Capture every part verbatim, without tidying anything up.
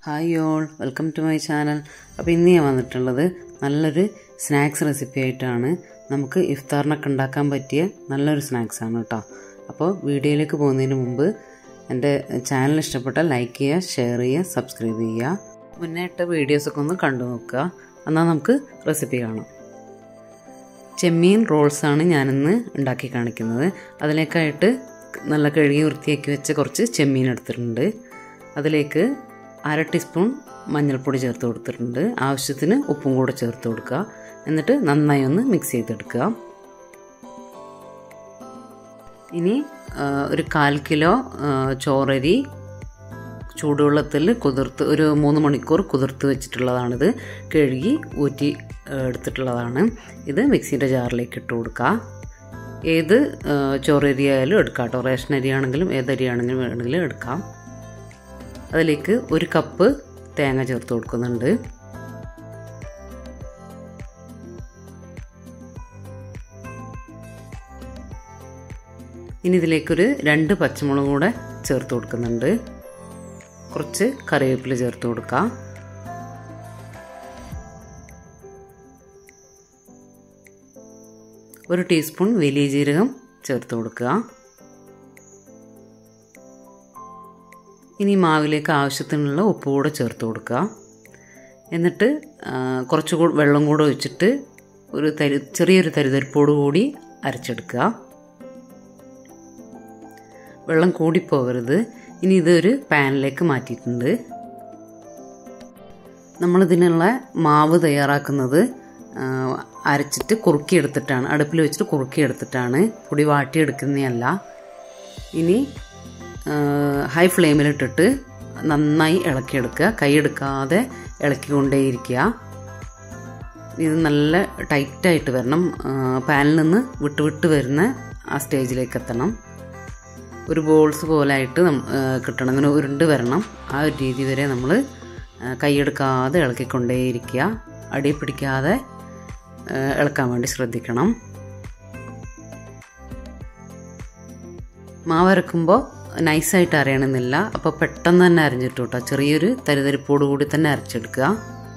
Hi all, welcome to my channel. അപ്പോൾ ഇന്ന് ഞാൻ വന്നിട്ടുള്ളത് നല്ലൊരു സ്നാക്സ് റെസിപ്പി ആയിട്ടാണ്. നമുക്ക് ഇഫ്താറിനൊക്കെ ഉണ്ടാക്കാൻ പറ്റിയ നല്ലൊരു സ്നാക്സാണ് കേട്ടോ. അപ്പോൾ വീഡിയോയിലേക്ക് പോകുന്നതിന് മുമ്പ് എൻ്റെ ചാനൽ ഇഷ്ടപ്പെട്ടാൽ ലൈക്ക് ചെയ്യുക, ഷെയർ ചെയ്യുക, സബ്സ്ക്രൈബ് ചെയ്യുക. മുന്നേട്ട വീഡിയോസൊക്കെ ഒന്ന് കണ്ടു നോക്കുക. എന്നാൽ നമുക്ക് റെസിപ്പി കാണാം. ചെമ്മീൻ റോൾസാണ് ഞാനിന്ന് ഉണ്ടാക്കി കാണിക്കുന്നത്. അതിലേക്കായിട്ട് നല്ല കഴുകി വൃത്തിയാക്കി വെച്ച കുറച്ച് ചെമ്മീൻ എടുത്തിട്ടുണ്ട്. അതിലേക്ക് അര ടീസ്പൂൺ മഞ്ഞൾപ്പൊടി ചേർത്ത് കൊടുത്തിട്ടുണ്ട്. ആവശ്യത്തിന് ഉപ്പും കൂടെ ചേർത്ത് കൊടുക്കുക. എന്നിട്ട് നന്നായി ഒന്ന് മിക്സ് ചെയ്തെടുക്കുക. ഇനി ഒരു കാൽ കിലോ ചോറരി ചൂടുവെള്ളത്തിൽ കുതിർത്ത് ഒരു മൂന്ന് മണിക്കൂർ കുതിർത്ത് വെച്ചിട്ടുള്ളതാണിത്. കഴുകി ഊറ്റി എടുത്തിട്ടുള്ളതാണ്. ഇത് മിക്സിൻ്റെ ജാറിലേക്ക് ഇട്ട് കൊടുക്കുക. ഏത് ചോറരി ആയാലും എടുക്കാം കേട്ടോ. റേഷൻ അരി ആണെങ്കിലും ഏതരി ആണെങ്കിലും വേണമെങ്കിലും എടുക്കാം. അതിലേക്ക് ഒരു കപ്പ് തേങ്ങ ചേർത്ത് കൊടുക്കുന്നുണ്ട്. ഇനി ഇതിലേക്കൊരു രണ്ട് പച്ചമുളക് കൂടെ ചേർത്ത് കൊടുക്കുന്നുണ്ട്. കുറച്ച് കറിവേപ്പില ചേർത്ത് കൊടുക്കാം. ഒരു ടീസ്പൂൺ വലിയ ജീരകം ചേർത്ത് കൊടുക്കുക. ഇനി മാവിലേക്ക് ആവശ്യത്തിനുള്ള ഉപ്പ് കൂടെ ചേർത്ത് കൊടുക്കുക. എന്നിട്ട് കുറച്ചുകൂടി വെള്ളം കൂടെ ഒഴിച്ചിട്ട് ഒരു തരി ചെറിയൊരു തരിതരിപ്പോട് കൂടി അരച്ചെടുക്കുക. വെള്ളം കൂടിപ്പോകരുത്. ഇനി ഇതൊരു പാനിലേക്ക് മാറ്റിയിട്ടുണ്ട്. നമ്മളിതിനുള്ള മാവ് തയ്യാറാക്കുന്നത് അരച്ചിട്ട് കുറുക്കിയെടുത്തിട്ടാണ്, അടുപ്പിൽ വെച്ചിട്ട് കുറുക്കിയെടുത്തിട്ടാണ്, പൊടി വാട്ടിയെടുക്കുന്നതല്ല. ഇനി ഹൈ ഫ്ലെയിമിലിട്ടിട്ട് നന്നായി ഇളക്കിയെടുക്കുക. കൈയെടുക്കാതെ ഇളക്കിക്കൊണ്ടേയിരിക്കുക. ഇത് നല്ല ടൈറ്റായിട്ട് വരണം. പാനിൽ നിന്ന് വിട്ട് വിട്ട് വരുന്ന ആ സ്റ്റേജിലേക്ക് എത്തണം. ഒരു ബോൾസ് പോലായിട്ട് കിട്ടണം. അങ്ങനെ ഉരുണ്ട് വരണം. ആ ഒരു രീതി വരെ നമ്മൾ കൈയെടുക്കാതെ ഇളക്കിക്കൊണ്ടേയിരിക്കുക. അടി പിടിക്കാതെ ഇളക്കാൻ വേണ്ടി ശ്രദ്ധിക്കണം. മാവ് അരക്കുമ്പോൾ നൈസായിട്ട് അരയണമെന്നില്ല. അപ്പോൾ പെട്ടെന്ന് തന്നെ അരഞ്ഞിട്ട് കേട്ടോ. ചെറിയൊരു തരിതരിപ്പോട് കൂടി തന്നെ അരച്ചെടുക്കുക.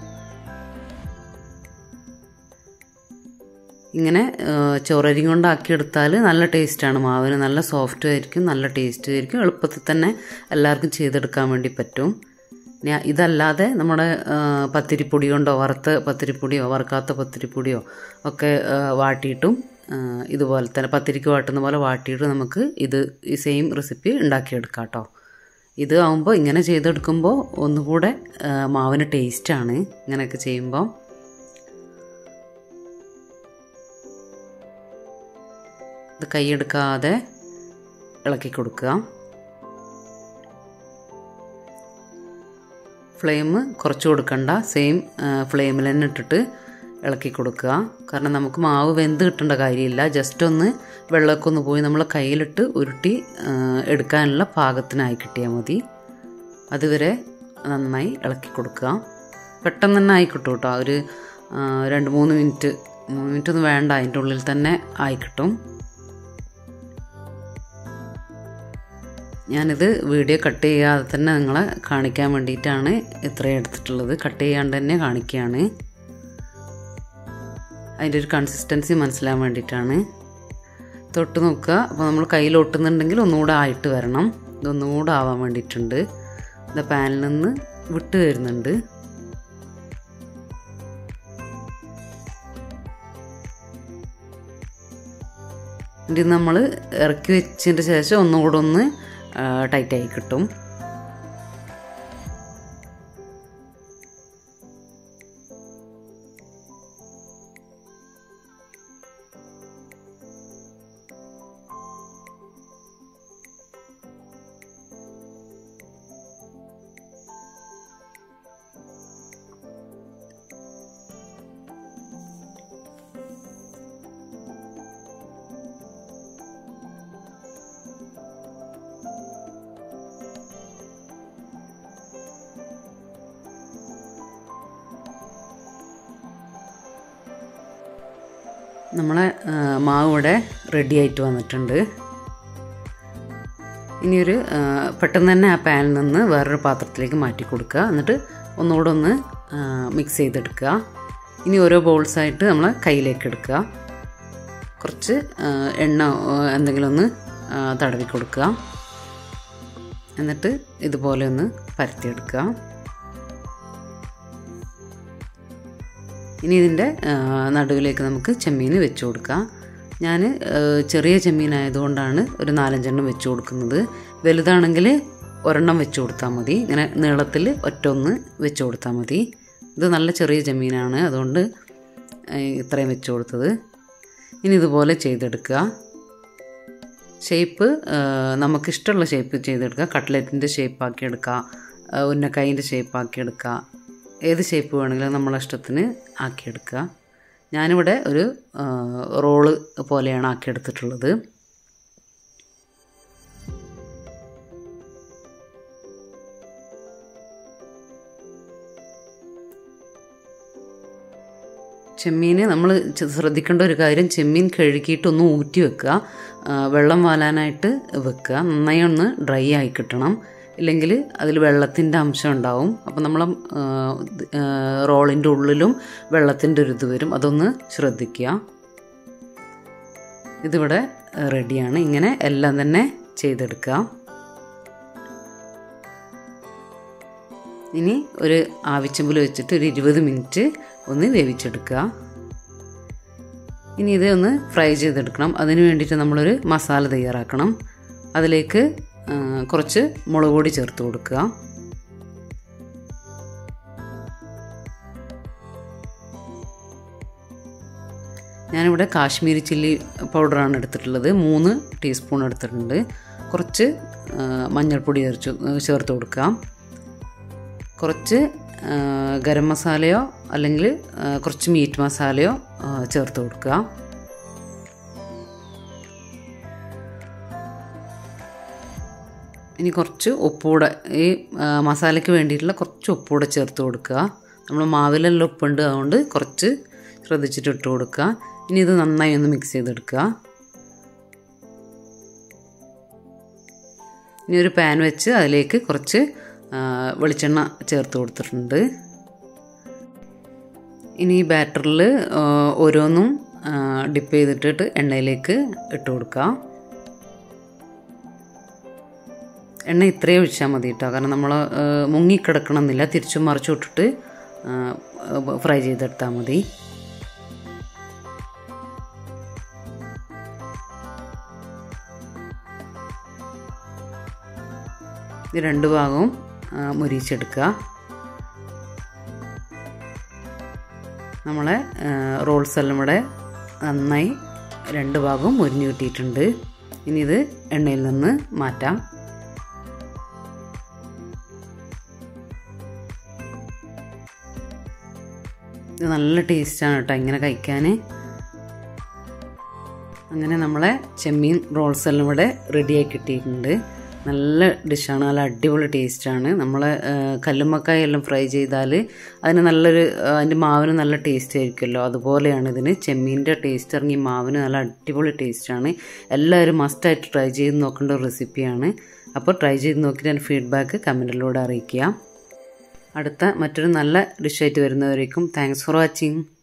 ഇങ്ങനെ ചോറരി കൊണ്ടാക്കിയെടുത്താൽ നല്ല ടേസ്റ്റാണ്. മാവിന് നല്ല സോഫ്റ്റ് ആയിരിക്കും, നല്ല ടേസ്റ്റ് ആയിരിക്കും. എളുപ്പത്തിൽ തന്നെ എല്ലാവർക്കും ചെയ്തെടുക്കാൻ വേണ്ടി പറ്റും. ഇതല്ലാതെ നമ്മുടെ പത്തിരിപ്പൊടി കൊണ്ടോ വറുത്ത പത്തിരിപ്പൊടിയോ വറുക്കാത്ത പത്തിരിപ്പൊടിയോ ഒക്കെ വാട്ടിയിട്ടും ഇതുപോലെ തന്നെ പത്തിരിക്ക് വാട്ടുന്ന പോലെ വാട്ടിയിട്ട് നമുക്ക് ഇത് ഈ സെയിം റെസിപ്പി ഉണ്ടാക്കിയെടുക്കാം കേട്ടോ. ഇത് ആകുമ്പോൾ ഇങ്ങനെ ചെയ്തെടുക്കുമ്പോൾ ഒന്നുകൂടെ മാവിന് ടേസ്റ്റാണ് ഇങ്ങനെയൊക്കെ ചെയ്യുമ്പോൾ. ഇത് കൈയെടുക്കാതെ ഇളക്കി കൊടുക്കുക. ഫ്ലെയിം കുറച്ച് കൊടുക്കണ്ട. സെയിം ഫ്ലെയിമിൽ തന്നെ ഇട്ടിട്ട് ഇളക്കി കൊടുക്കുക. കാരണം നമുക്ക് മാവ് വെന്ത് കിട്ടേണ്ട കാര്യമില്ല. ജസ്റ്റ് ഒന്ന് വെള്ളമൊക്കെ ഒന്ന് പോയി നമ്മൾ കയ്യിലിട്ട് ഉരുട്ടി എടുക്കാനുള്ള പാകത്തിനായി കിട്ടിയാൽ മതി. അതുവരെ നന്നായി ഇളക്കി കൊടുക്കുക. പെട്ടെന്ന് തന്നെ ആയി കിട്ടും കേട്ടോ. ഒരു രണ്ട് മൂന്ന് മിനിറ്റ് മൂന്ന് മിനിറ്റ് ഒന്നും വേണ്ട, അതിൻ്റെ ഉള്ളിൽ തന്നെ ആയി കിട്ടും. ഞാനിത് വീഡിയോ കട്ട് ചെയ്യാതെ തന്നെ നിങ്ങളെ കാണിക്കാൻ വേണ്ടിയിട്ടാണ് ഇത്രയും എടുത്തിട്ടുള്ളത്. കട്ട് ചെയ്യാണ്ട് തന്നെ കാണിക്കുകയാണ്. അതിൻ്റെ ഒരു കൺസിസ്റ്റൻസി മനസ്സിലാൻ വേണ്ടിയിട്ടാണ്. തൊട്ട് നോക്കുക. അപ്പോൾ നമ്മൾ കയ്യിൽ ഒട്ടുന്നുണ്ടെങ്കിൽ ഒന്നുകൂടെ ആയിട്ട് വരണം. ഇതൊന്നുകൂടെ ആവാൻ വേണ്ടിയിട്ടുണ്ട്. ഇത് പാനിൽ നിന്ന് വിട്ട് വരുന്നുണ്ട്. ഇത് നമ്മൾ ഇറക്കി വെച്ചതിൻ്റെ ശേഷം ഒന്നുകൂടെ ഒന്ന് ടൈറ്റായി കിട്ടും. നമ്മളെ മാവ് ഇവിടെ റെഡി ആയിട്ട് വന്നിട്ടുണ്ട്. ഇനിയൊരു പെട്ടെന്ന് തന്നെ ആ പാനിൽ നിന്ന് വേറൊരു പാത്രത്തിലേക്ക് മാറ്റി കൊടുക്കുക. എന്നിട്ട് ഒന്നുകൂടെ ഒന്ന് മിക്സ് ചെയ്തെടുക്കുക. ഇനി ഓരോ ബോൾസായിട്ട് നമ്മൾ കയ്യിലേക്ക് എടുക്കുക. കുറച്ച് എണ്ണ എന്തെങ്കിലും ഒന്ന് തടവി കൊടുക്കുക. എന്നിട്ട് ഇതുപോലെ ഒന്ന് പരത്തിയെടുക്കുക. ഇനി ഇതിൻ്റെ നടുവിലേക്ക് നമുക്ക് ചെമ്മീൻ വെച്ച് കൊടുക്കാം. ഞാൻ ചെറിയ ചെമ്മീനായതുകൊണ്ടാണ് ഒരു നാലഞ്ചെണ്ണം വെച്ച് കൊടുക്കുന്നത്. വലുതാണെങ്കിൽ ഒരെണ്ണം വെച്ച് കൊടുത്താൽ മതി. ഇങ്ങനെ നീളത്തിൽ ഒറ്റൊന്ന് വെച്ച് കൊടുത്താൽ മതി. ഇത് നല്ല ചെറിയ ചെമ്മീനാണ്, അതുകൊണ്ട് ഇത്രയും വെച്ച് കൊടുത്തത്. ഇനി ഇതുപോലെ ചെയ്തെടുക്കുക. ഷേപ്പ് നമുക്കിഷ്ടമുള്ള ഷേപ്പ് ചെയ്തെടുക്കുക. കട്ട്ലറ്റിൻ്റെ ഷേപ്പാക്കി എടുക്കുക, ഉന്നക്കായിൻ്റെ ഷേപ്പാക്കി എടുക്കുക. ഏത് ഷേപ്പ് വേണമെങ്കിലും നമ്മളെ ഇഷ്ടത്തിന് ആക്കിയെടുക്കുക. ഞാനിവിടെ ഒരു റോള് പോലെയാണ് ആക്കിയെടുത്തിട്ടുള്ളത്. ചെമ്മീൻ നമ്മൾ ശ്രദ്ധിക്കേണ്ട ഒരു കാര്യം, ചെമ്മീൻ കഴുകിയിട്ടൊന്ന് ഊറ്റി വെക്കുക. വെള്ളം വാലാനായിട്ട് വെക്കുക. നന്നായി ഒന്ന് ഡ്രൈ ആയി കിട്ടണം, ഇല്ലെങ്കിൽ അതിൽ വെള്ളത്തിൻ്റെ അംശം ഉണ്ടാവും. അപ്പോൾ നമ്മൾ റോളിൻ്റെ ഉള്ളിലും വെള്ളത്തിൻ്റെ ഒരു ഇത് വരും. അതൊന്ന് ശ്രദ്ധിക്കുക. ഇതിവിടെ റെഡിയാണ്. ഇങ്ങനെ എല്ലാം തന്നെ ചെയ്തെടുക്കുക. ഇനി ഒരു ആവിച്ചെമ്പിൽ വെച്ചിട്ട് ഒരു ഇരുപത് മിനിറ്റ് ഒന്ന് വേവിച്ചെടുക്കുക. ഇനി ഇത് ഒന്ന് ഫ്രൈ ചെയ്തെടുക്കണം. അതിന് വേണ്ടിയിട്ട് നമ്മളൊരു മസാല തയ്യാറാക്കണം. അതിലേക്ക് കുറച്ച് മുളക് പൊടി ചേർത്ത് കൊടുക്കുക. ഞാനിവിടെ കാശ്മീരി ചില്ലി പൗഡറാണ് എടുത്തിട്ടുള്ളത്. മൂന്ന് ടീസ്പൂൺ എടുത്തിട്ടുണ്ട്. കുറച്ച് മഞ്ഞൾപ്പൊടി ചേർത്ത് ചേർത്ത് കൊടുക്കുക. കുറച്ച് ഗരം മസാലയോ അല്ലെങ്കിൽ കുറച്ച് മീറ്റ് മസാലയോ ചേർത്ത് കൊടുക്കുക. ഇനി കുറച്ച് ഉപ്പൂടെ, ഈ മസാലയ്ക്ക് വേണ്ടിയിട്ടുള്ള കുറച്ച് ഉപ്പൂടെ ചേർത്ത് കൊടുക്കുക. നമ്മൾ മാവിലെല്ലാം ഉപ്പുണ്ട്, അതുകൊണ്ട് കുറച്ച് ശ്രദ്ധിച്ചിട്ട് ഇട്ട് കൊടുക്കുക. ഇനി ഇത് നന്നായി ഒന്ന് മിക്സ് ചെയ്തെടുക്കുക. ഇനി ഒരു പാൻ വെച്ച് അതിലേക്ക് കുറച്ച് വെളിച്ചെണ്ണ ചേർത്ത് കൊടുത്തിട്ടുണ്ട്. ഇനി ഈ ബാറ്ററിൽ ഓരോന്നും ഡിപ്പ് ചെയ്തിട്ടിട്ട് എണ്ണയിലേക്ക് ഇട്ട് കൊടുക്കുക. എണ്ണ ഇത്രയും ഒഴിച്ചാൽ മതി കേട്ടോ, കാരണം നമ്മൾ മുങ്ങിക്കിടക്കണമെന്നില്ല. തിരിച്ചും മറിച്ചും ഇട്ടിട്ട് ഫ്രൈ ചെയ്തെടുത്താൽ മതി. ഇത് രണ്ട് ഭാഗവും മുരിച്ചെടുക്കുക. നമ്മളെ റോൾസ് എല്ലാം ഇവിടെ നന്നായി രണ്ട് ഭാഗവും മുരിഞ്ഞു കിട്ടിയിട്ടുണ്ട്. ഇനി ഇത് എണ്ണയിൽ നിന്ന് മാറ്റാം. ഇത് നല്ല ടേസ്റ്റാണ് കേട്ടോ ഇങ്ങനെ കഴിക്കാൻ. അങ്ങനെ നമ്മളെ ചെമ്മീൻ റോൾസ് എല്ലാം ഇവിടെ റെഡിയായി കിട്ടിയിട്ടുണ്ട്. നല്ല ഡിഷാണ്, നല്ല അടിപൊളി ടേസ്റ്റാണ്. നമ്മൾ കല്ലുമ്മക്കായ എല്ലാം ഫ്രൈ ചെയ്താൽ അതിന് നല്ലൊരു, അതിൻ്റെ മാവിന് നല്ല ടേസ്റ്റ് ആയിരിക്കുമല്ലോ, അതുപോലെയാണ് ഇതിന് ചെമ്മീൻ്റെ ടേസ്റ്റ് ഇറങ്ങി മാവിന് നല്ല അടിപൊളി ടേസ്റ്റാണ്. എല്ലാവരും മസ്റ്റായിട്ട് ട്രൈ ചെയ്ത് നോക്കേണ്ട ഒരു റെസിപ്പിയാണ്. അപ്പോൾ ട്രൈ ചെയ്ത് നോക്കിയിട്ട് എൻ്റെ ഫീഡ്ബാക്ക് കമൻറ്റിലൂടെ അറിയിക്കുക. അടുത്ത മറ്റൊരു നല്ല ഡിഷായിട്ട് വരുന്നവരേക്കും താങ്ക്സ് ഫോർ വാച്ചിങ്.